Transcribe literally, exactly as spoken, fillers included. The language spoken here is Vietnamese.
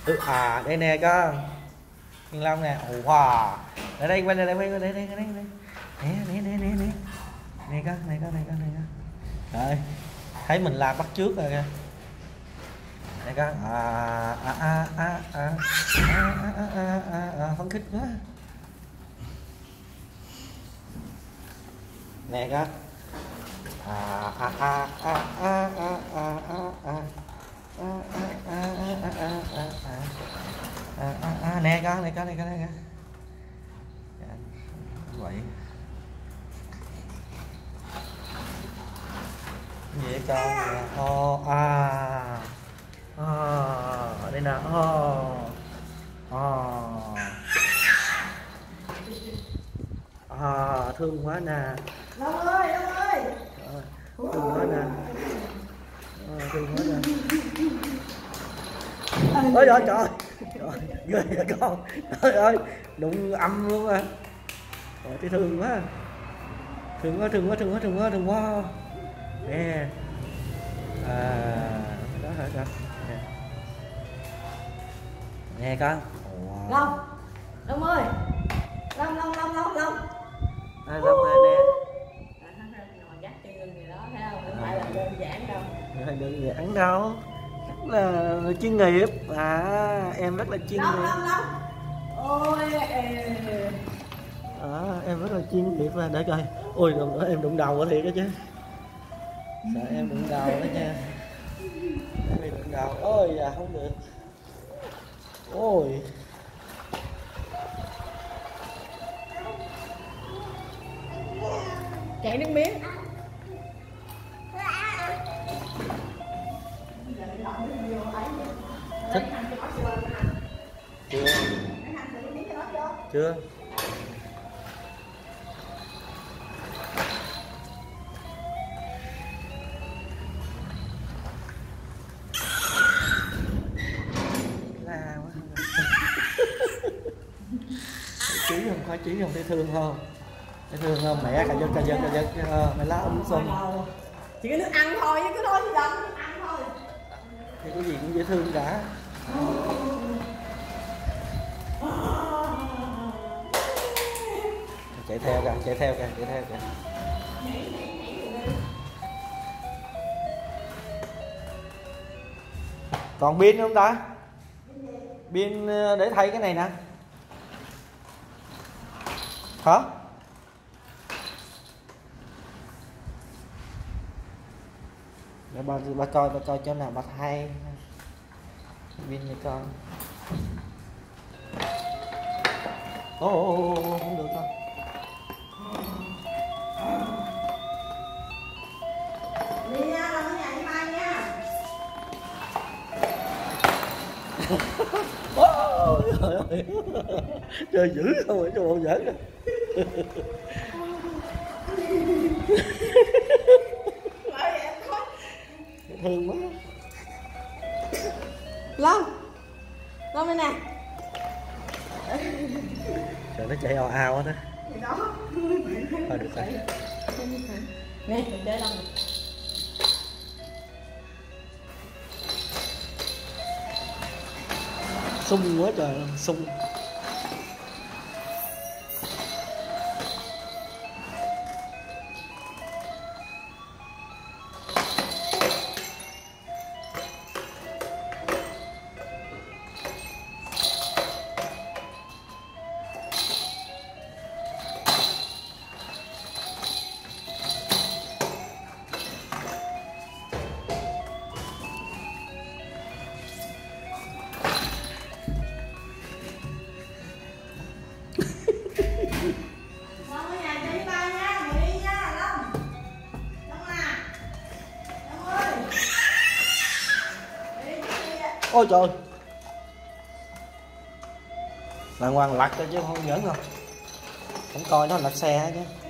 Ừ, à đây nè con Thiên Long nè. Ồ wow. Ở đây quay đây đây quay đây đây đây đây nè nè nè nè nè nè con này con này con này con. Rồi thấy mình làm bắt trước rồi kìa. Đây con à à à à à à à à à phấn khích quá nè con à à à à à à à à à nè con này con này con này vậy gì con ô à à đây nè ô à thương quá nè Long ơi Long ơi thương quá nè à, thương quá nè ôi trời trời trời ghê vậy con trời ơi đụng âm luôn à trời thấy thương quá thương quá thương quá thương quá thương quá thương quá nè à đó hả con nè, nè con wow. Long Long ơi Long Long Long Long Long à, Long nè nè ngồi dắt chân lưng gì đó thấy không, không phải là đơn giản đâu, không đơn giản đâu, rất là chuyên nghiệp à, em rất là chuyên Long, nghiệp. Long, Long. Ôi à, em rất là chuyên nghiệp và để coi, ôi đụng em đụng đầu có thiệt đó chứ, sợ em đụng đầu đó nha, em đụng đầu, ôi dạ không được, ôi chảy nước miếng. Thích chưa? Chưa? La quá. Chí không có chí không thấy thương không? Thấy thương không? Mẹ cà giật cà giật cà giật mày lá ấm xuân. Chỉ có nước ăn thôi chứ cái thôi thì giận nước ăn thôi. Thì cái gì cũng dễ thương cả. Chạy theo kìa, chạy theo kìa, chạy theo kìa. Còn pin không ta? Pin để thay cái này nè. Hả? Để bà, bà coi, bà coi chỗ nào bà thay pin này con. Ồ, oh, oh, oh, không được con. Đi nha, làm ở nhà đi mai nha. Oh, trời ơi. Trời dữ không vậy, trời ơi giỡn rồi. Thương quá. Long Long đây nè. Trời nó chạy ao ao hết á. Thôi được rồi. Nè, mình chơi Long. Sung quá trời, sung. Ôi trời, là ngoan lặt thôi chứ không giỡn đâu, không coi nó lật xe chứ.